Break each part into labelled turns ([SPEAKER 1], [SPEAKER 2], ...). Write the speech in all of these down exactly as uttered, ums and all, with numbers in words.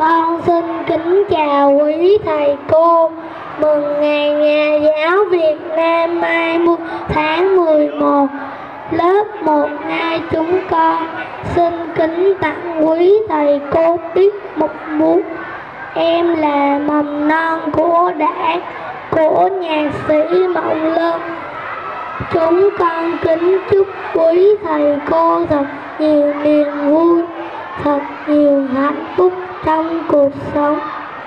[SPEAKER 1] Con xin kính chào quý thầy cô. Mừng ngày Nhà giáo Việt Nam hai mươi tháng mười một. Lớp một hai chúng con xin kính tặng quý thầy cô tiết mục múa Em Là Mầm Non Của Đảng của nhạc sĩ Mộng Lân. Chúng con kính chúc quý thầy cô thật nhiều niềm vui, thật nhiều hạnh phúc trong cuộc sống.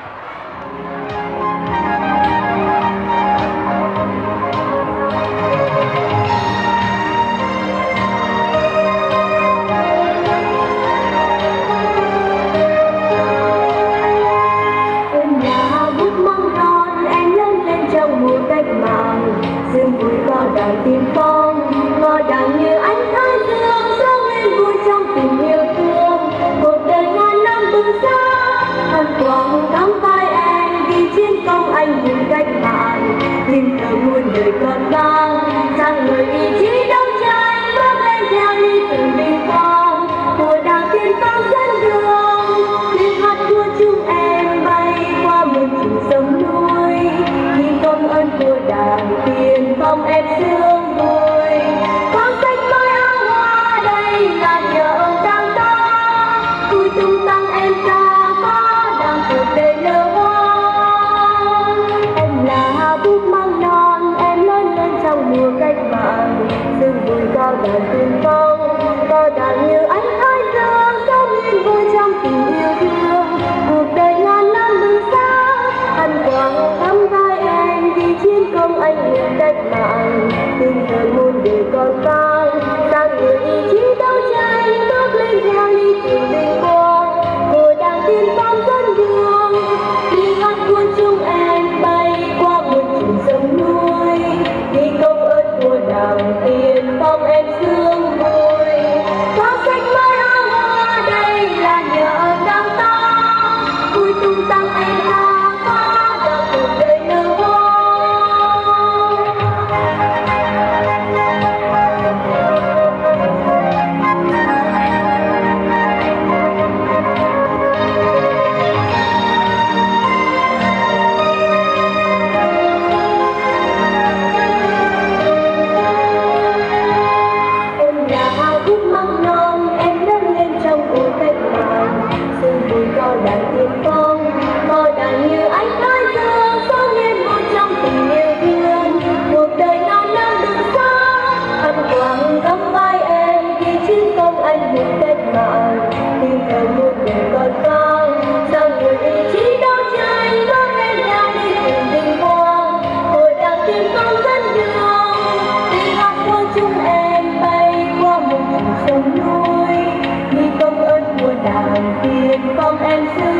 [SPEAKER 2] Em là bút măng non, em lớn lên trong mùa cách mạng. Sương vui có đàn tiên phong, có đàn như ánh thái dương, sáng lên vui trong tình yêu thương. Cuộc đời ngàn năm bừng sáng, hân quang đắm vai em vì chiến công anh hùng cách mạng. Tiếng thở muôn đời còn vang, rằng người ý chí đấu tranh bước lên theo lý tưởng vinh quang của đảng tiên phong dẫn đường. Tiếng hát của chúng em bay qua muôn trùng sông núi, nhìn công ơn của đảng tiên phong em sướng vui. Con xanh mới áo hoa đây là nhờ ơn đảng ta, vui tung tăng em ca có đảng cuộc đời nở hoa. Em là búp măng non, em lớn lên trong mùa cách mạng. Sương vui có đàn tiên phong, có đàn như ánh thái dương, sống yên vui trong tình yêu thương. Cuộc đời ngàn năm bừng sáng, hân quang thắm vai em vì chiến công anh hùng cách mạng. Tiếng thở muôn đời còn vang, rằng người ý chí đấu tranh bước lên theo lý tưởng vinh quang của đảng tiên phong dẫn đường. Tiếng hát của chúng em bay qua muôn trùng sông núi, vì công ơn của đảng tiên phong em sướng vui. Hoa xanh mới áo hoa đây là nhờ ơn đảng ta, vui tung tăng em ca có đảng cuộc đời nở hoa. Em là búp măng non, em lớn lên trong cuộc cách mạng. Sương vui có đàn tiên phong, có đàn như ánh thái dương, sống yên vui trong tình yêu thương. Cuộc đời ngàn năm bừng sáng, hân quang thắm vai em vì chiến công anh hùng cách mạng. Tiếng thở muôn đời còn vang, rằng người ý chí đấu tranh bước lên theo lý tưởng vinh quang của đảng tiên phong dẫn đường. Tiếng hát của chúng em bay qua một vùng sông núi, vì công ơn của đảng tiên phong em xứng